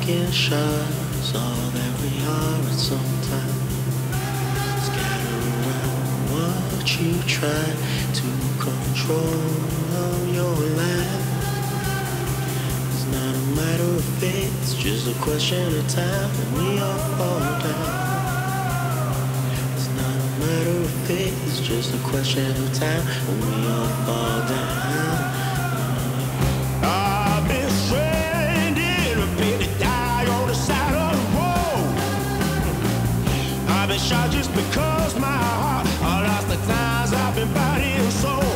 taking shots all that we are at some time. Scatter around what you try to control of your life. It's not a matter of fate, it's just a question of time when we all fall down. It's not a matter of fate, it's just a question of time when we all fall down. I've been stranded, ready to die on the side of the road. I've been shot just because my heart, I lost the times I've been body and soul.